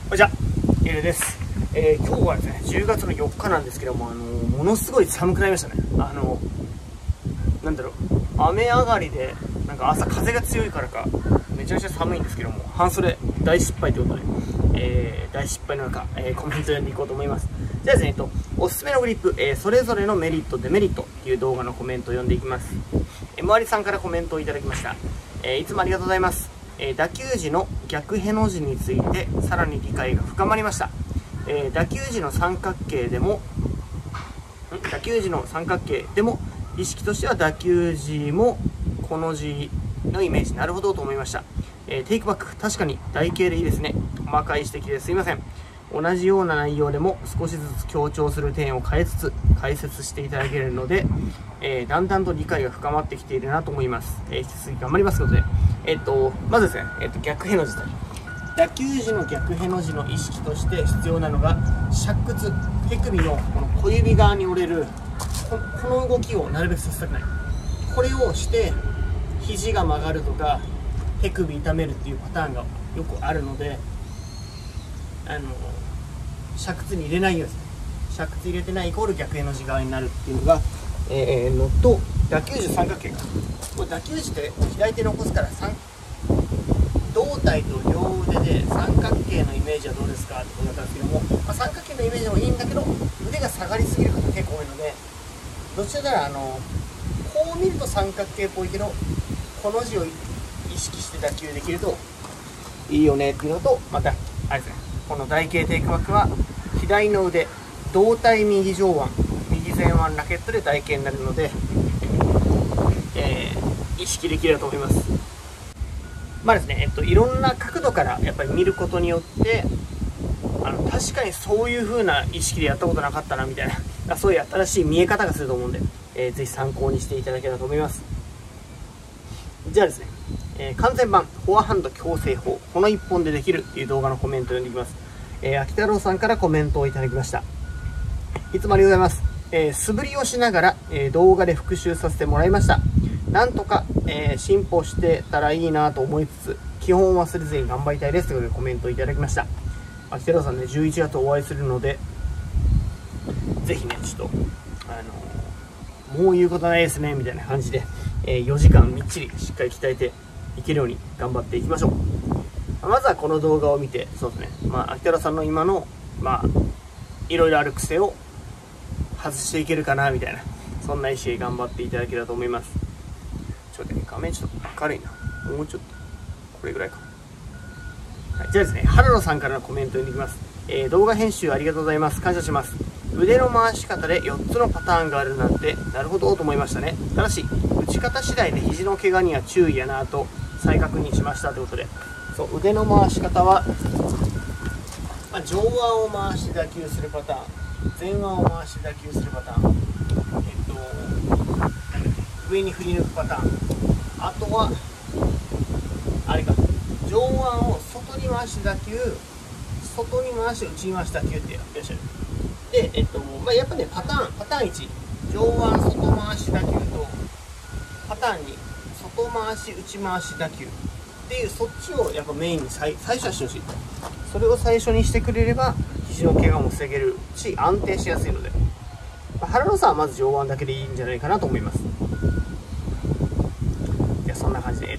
こんにちは、エルです。今日はですね、10月の4日なんですけども、ものすごい寒くなりましたね。なんだろう、雨上がりで、なんか朝風が強いからか、めちゃめちゃ寒いんですけども、半袖大失敗ということで、大失敗の中、コメント読んでいこうと思います。じゃあですね、おすすめのグリップ、それぞれのメリット、デメリットっていう動画のコメントを読んでいきます。Mありさんからコメントをいただきました。いつもありがとうございます。打球時の逆への字についてさらに理解が深まりました。打球時の三角形でも意識としては打球時もこの字のイメージ、なるほどと思いました。テイクバック、確かに台形でいいですね。細かい指摘ですいません。同じような内容でも少しずつ強調する点を変えつつ解説していただけるので、だんだんと理解が深まってきているなと思います。引き続き頑張りますので、まずですね、逆への字と打球時の逆への字の意識として必要なのが尺屈、手首のこの小指側に折れるこの動きをなるべくさせたくない。これをして肘が曲がるとか手首痛めるっていうパターンがよくあるので、尺屈に入れないようですね。尺屈入れてないイコール逆への字側になるっていうのが、のと、打球時三角形がこれ打球時って左手残すから胴体と両腕で三角形のイメージはどうですかってことだったんですけども、三角形のイメージもいいんだけど腕が下がりすぎる方結構多いので、どちらかこう見ると三角形っぽいけどこの字を意識して打球できるといいよねっていうのと、またあれですね、この台形テイクバックは左の腕、胴体右上腕、右前腕ラケットで台形になるので、意識できると思います。まあですね、いろんな角度からやっぱり見ることによって確かにそういう風な意識でやったことなかったなみたいなそういう新しい見え方がすると思うんで、ぜひ参考にしていただければと思います。じゃあですね、完全版フォアハンド矯正法、この1本でできるっていう動画のコメントを読んでいきます。秋太郎さんからコメントをいただきました。いつもありがとうございます。素振りをしながら、動画で復習させてもらいました。なんとか、進歩してたらいいなと思いつつ、基本を忘れずに頑張りたいですということでコメントをいただきました。秋太郎さんね、11月お会いするので、ぜひね、ちょっと、もう言うことないですね、みたいな感じで、4時間みっちりしっかり鍛えていけるように頑張っていきましょう。まずはこの動画を見て、そうですね、秋太郎さんの今の、いろいろある癖を外していけるかな、みたいな、そんな意識で頑張っていただければと思います。ちょっとね、画面ちょっと明るいな。もうちょっと、これぐらいか。はい、じゃあですね、原野さんからのコメントを読んでいきます。動画編集ありがとうございます。感謝します。腕の回し方で4つのパターンがあるなんて、なるほどと思いましたね。ただし、打ち方次第で肘の怪我には注意やなと再確認しましたということで、そう、腕の回し方は、上腕を回して打球するパターン、前腕を回して打球するパターン、上に振り抜くパターン、あとはあれか、上腕を外に回して打球、外に回して内に回して打球っていらっしゃる。で、やっぱね、パターン1、上腕外回し打球と、パターン2、外回し内回し打球っていう、そっちをやっぱメインに最初はしてほしい。それを最初にしてくれれば肘の怪我も防げるし安定しやすいので、原野さんはまず上腕だけでいいんじゃないかなと思います。じゃあそんな感じで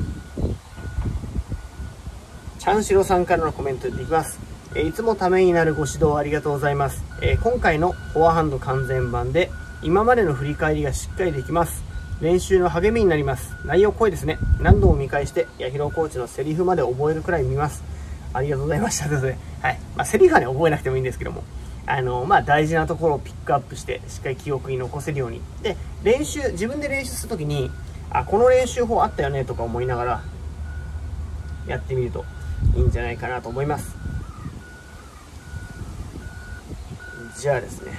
チャンシロさんからのコメントでいきます。いつもためになるご指導ありがとうございます。今回のフォアハンド完全版で今までの振り返りがしっかりできます。練習の励みになります。内容濃いですね。何度も見返して八尋コーチのセリフまで覚えるくらい見ます。ありがとうございましたということで、はい、セリフはね覚えなくてもいいんですけども、大事なところをピックアップしてしっかり記憶に残せるように。で、自分で練習するときにこの練習法あったよねとか思いながらやってみるといいんじゃないかなと思います。じゃあですね、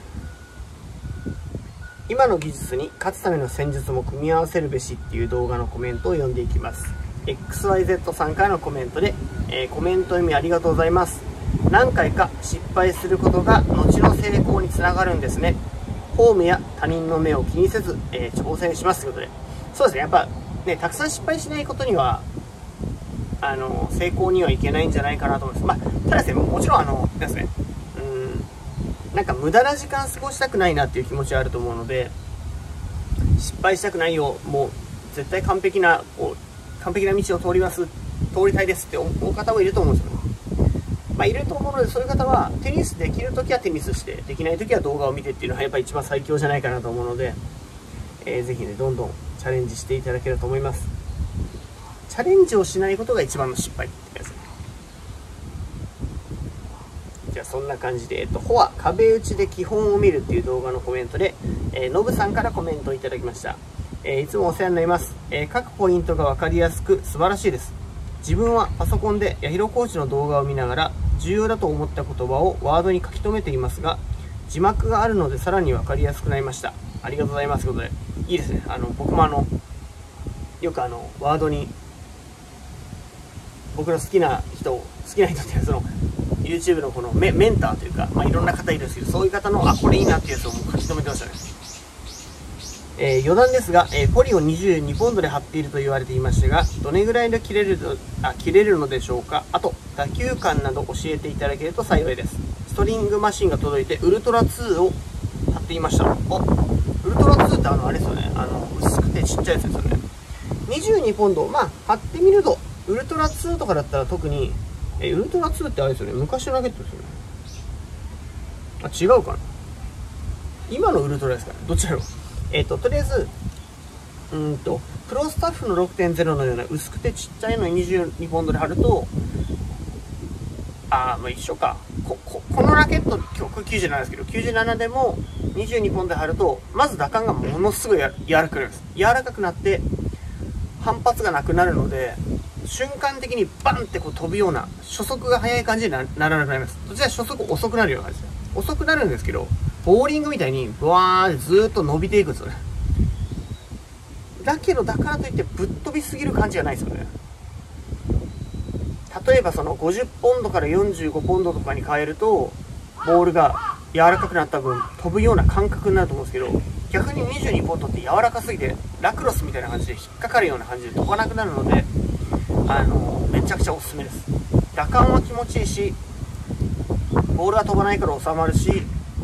今の技術に勝つための戦術も組み合わせるべしっていう動画のコメントを読んでいきます。 XYZ さんからのコメントで、コメント読みありがとうございます。何回か失敗することが後の成功につながるんですね。フォームや他人の目を気にせず、挑戦しますということで、そうですね、やっぱね、たくさん失敗しないことには成功にはいけないんじゃないかなと思います。まあ、ただですね、もちろんですね、なんか無駄な時間過ごしたくないなっていう気持ちはあると思うので、失敗したくないよ、もう絶対完璧な道を通りたいですって思う方もいると思うんですよね。まあ、いると思うので、そういう方はテニスできるときはテニスして、できないときは動画を見てっていうのがやっぱり一番最強じゃないかなと思うので、ぜひね、どんどんチャレンジしていただければと思います。チャレンジをしないことが一番の失敗ってやつ。じゃあそんな感じで、フォア壁打ちで基本を見るっていう動画のコメントで、ノブさんからコメントをいただきました。いつもお世話になります。各ポイントが分かりやすく素晴らしいです。自分はパソコンで八尋コーチの動画を見ながら重要だと思った言葉をワードに書き留めていますが、字幕があるのでさらに分かりやすくなりました。ありがとうございます。ということで、いいですね。僕もよくワードに僕の好きな人っていうその YouTube のこのメンターというか、まあ、いろんな方いるんですけど、そういう方のこれいいなっていうやつをもう書き留めてましたね。余談ですが、ポリを22ポンドで貼っていると言われていましたが、どれぐらいで切れるのでしょうか。あと打球感など教えていただけると幸いです。ストリングマシンが届いてウルトラ2を貼っていました。ウルトラ2ってあれですよね、薄くてちっちゃいやつですよね。22ポンド、まあ貼ってみるとウルトラ2とかだったら特に、ウルトラ2ってあれですよね、昔のラケットですよね。違うかな、今のウルトラですかね、どっちだろう。とりあえずプロスタッフの 6.0 のような薄くてちっちゃいのに22ポンドで貼ると、まあ一緒か。このラケット、今日97ですけど、97でも22ポンドで貼ると、まず打感がものすごい柔らかくなります。柔らかくなって、反発がなくなるので、瞬間的にバンってこう飛ぶような、初速が速い感じにならなくなります。どちら初速遅くなるような感じです。遅くなるんですけど、ボーリングみたいにブワーってずーっと伸びていくんですよね。だけどだからといってぶっ飛びすぎる感じがないですよね。例えばその50ポンドから45ポンドとかに変えると、ボールが柔らかくなった分飛ぶような感覚になると思うんですけど、逆に22ポンドって柔らかすぎてラクロスみたいな感じで引っかかるような感じで飛ばなくなるので、めちゃくちゃおすすめです。打感は気持ちいいし、ボールが飛ばないから収まるし、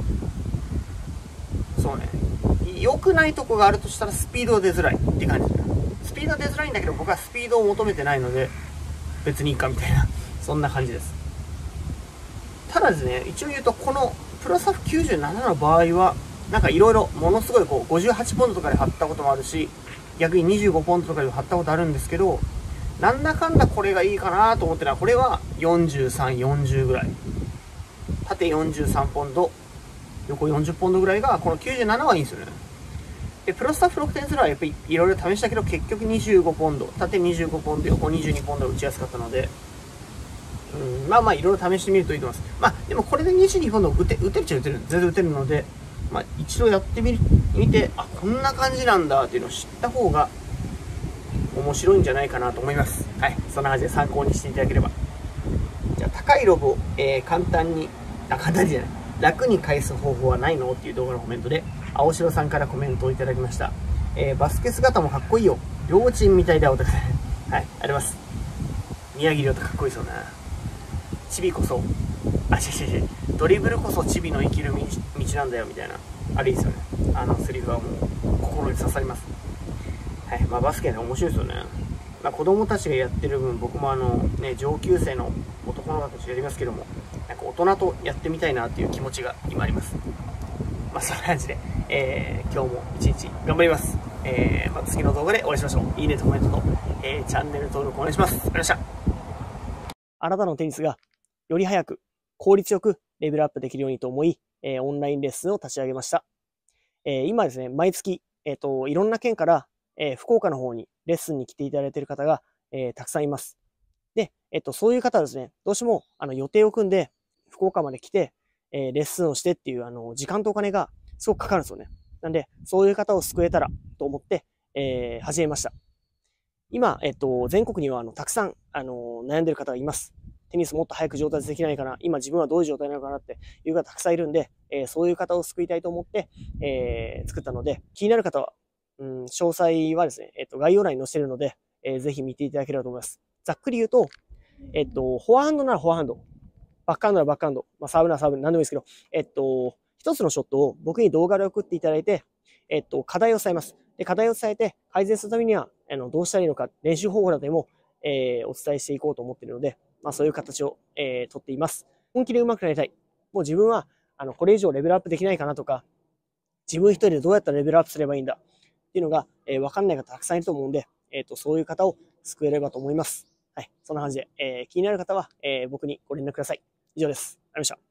そうね、良くないとこがあるとしたらスピードが出づらいって感じです。スピードは出づらいんだけど、僕はスピードを求めてないので別にいいかみたいな、そんな感じです。ただですね、一応言うと、このプロスタッフ97の場合はなんかいろいろものすごいこう58ポンドとかで貼ったこともあるし、逆に25ポンドとかで貼ったことあるんですけど、なんだかんだこれがいいかなと思ってるのは、これは43、40ぐらい、縦43ポンド、横40ポンドぐらいがこの97はいいんですよね。でプロスタッフ 6.0 はやっぱりいろいろ試したけど、結局25ポンド、縦25ポンド、横22ポンドが打ちやすかったので、まあいろいろ試してみるといいと思います。まあでもこれで22ポンド打てるっちゃ打てる、全然打てるので、まあ一度やってみて、こんな感じなんだっていうのを知った方が面白いんじゃないかなと思います。はい、そんな感じで参考にしていただければ。じゃあ高いロブを、簡単にじゃない、楽に返す方法はないのっていう動画のコメントで、青白さんからコメントをいただきました。バスケ姿もかっこいいよ。両チームみたいだよ。とかはい、あります。宮城亮太かっこいいですよね。チビこそ、違う。ドリブルこそチビの生きる道なんだよみたいな。あれいいですよね。セリフはもう心に刺さります。はい、まあバスケね、面白いですよね。まあ子供たちがやってる分、僕も上級生の男の子たちやりますけども、なんか大人とやってみたいなっていう気持ちが今あります。まあそんな感じで、今日も一日頑張ります。また次の動画でお会いしましょう。いいねとコメントと、チャンネル登録お願いします。ありがとうございました。あなたのテニスがより早く効率よくレベルアップできるようにと思い、オンラインレッスンを立ち上げました。今ですね、毎月、いろんな県から、福岡の方にレッスンに来ていただいている方が、たくさんいます。で、そういう方はですね、どうしても予定を組んで福岡まで来て、レッスンをしてっていう時間とお金がすごくかかるんですよね。なんで、そういう方を救えたらと思って、始めました。今、全国にはたくさん悩んでる方がいます。テニスもっと早く上達できないかな、今自分はどういう状態なのかなっていう方たくさんいるんで、そういう方を救いたいと思って、作ったので、気になる方は、詳細はですね、概要欄に載せているので、ぜひ見ていただければと思います。 ざっくり言うと、フォアハンドならフォアハンド、バックハンドならバックハンド、サーブならサーブ、なんでもいいですけど、一つのショットを僕に動画で送っていただいて、課題を伝えます。で、課題を伝えて、改善するためには、どうしたらいいのか、練習方法などでも、お伝えしていこうと思っているので、そういう形を、とっています。本気で上手くなりたい。もう自分は、これ以上レベルアップできないかなとか、自分一人でどうやったらレベルアップすればいいんだっていうのが、わかんない方たくさんいると思うんで、そういう方を救えればと思います。はい。そんな感じで、気になる方は、僕にご連絡ください。以上です。ありがとうございました。